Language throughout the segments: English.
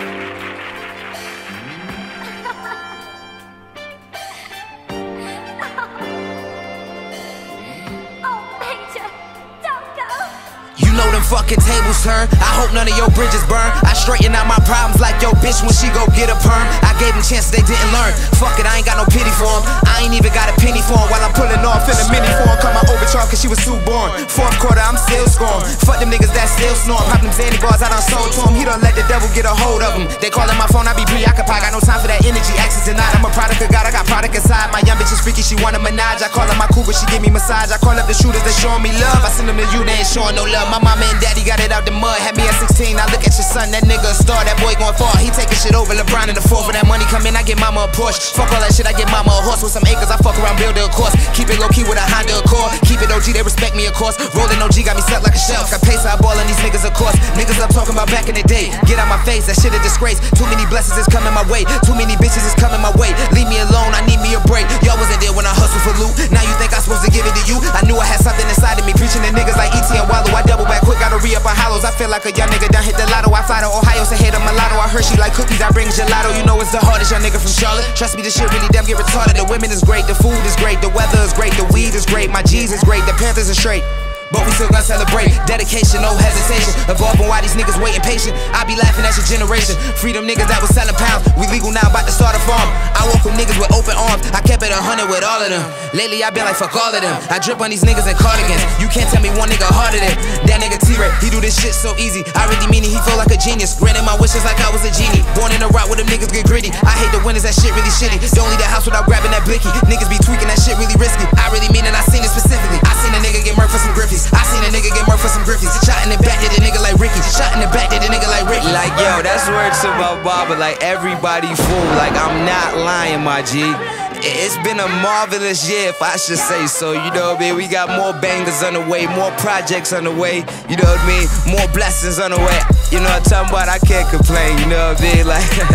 You know them fucking tables turn. I hope none of your bridges burn. I straighten out my problems like your bitch when she go get a perm. I gave them chances they didn't learn. Fuck it, I ain't got no pity for them. I ain't even got a penny for them. While I'm pulling off in a mini form, cut my overcharge cause she was too born. Fourth quarter, I'm still scoring. Fuck them niggas that still snorm. Pop them Zanny bars I done sold to him. He done let the devil get a hold of him. They callin' my phone, I be preoccupied. Got no time for that energy, access tonight. I'm a product of God, I got product inside. My young bitch is freaky, she want a menage. I call her my cougar, she give me massage. I call up the shooters, they showing me love. I send them to you, they ain't showing no love. My mama and daddy got it out the mud, had me at 16. I look at your son, that nigga a star, that boy going far. He taking shit over LeBron in the fourth. For that money come in, I get mama a Porsche. Fuck all that shit, I get mama a horse with some acres. I fuck around, build her a course. Keep it low key with a Honda Accord. Keep it OG, they respect me of course. Rolling OG got me set like a shelf. Got pace, I ball on these niggas of course. Niggas up talking about back in the day. Get out my face, that shit a disgrace. Too many blessings is coming my way. Too many bitches is coming my way. Leave me alone, I need me a break. Y'all wasn't there when I hustled for loot. Now you think I'm supposed to give it to you? I knew I had something inside of me. Preaching to niggas like E.T. and Wallow. I double back quick, gotta re-up on hollows. I feel like a young nigga done hit the lotto. I fly to Ohio, say hey to mulatto. I heard she like cookies, I bring gelato. You know it's the hardest, young nigga from Charlotte. Trust me, this shit really damn get retarded. The women is great, the food is great, the weather is great, the weed is great, my G's is great, the Panthers are straight. But we still gonna celebrate. Dedication, no hesitation. Evolving while these niggas waiting patient. I be laughing at your generation. Freedom niggas that was selling pounds. We legal now, about to start a farm. I walk with niggas with open arms. I kept it 100 with all of them. Lately I been like fuck all of them. I drip on these niggas in cardigans. You can't tell me one nigga harder than that nigga T-Ray. He do this shit so easy. I really mean it, he feel like a genius. Granted my wishes like I was a genie. Born in a rock where them niggas get gritty. I hate the winners, that shit really shitty. Don't leave the house without grabbing that blicky. Niggas be tweaking, that shit really risky. I really mean it, I seen it specifically. I seen a nigga get murked for some griffies. I seen a nigga get murked for some griffies. Shot in the back, did a nigga like Ricky. Shot in the back, did a nigga like Ricky. Like yo, that's words to my barber. Like everybody fool. Like I'm not lying, my G. It's been a marvelous year, if I should say so. You know what I mean? We got more bangers on the way, more projects on the way. You know what I mean? More blessings on the way. You know what I'm talking about? I can't complain. You know what I mean?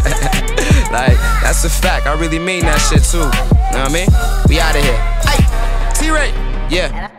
Like that's a fact. I really mean that shit too. You know what I mean? We out of here. Hey, T-Ray. Yeah.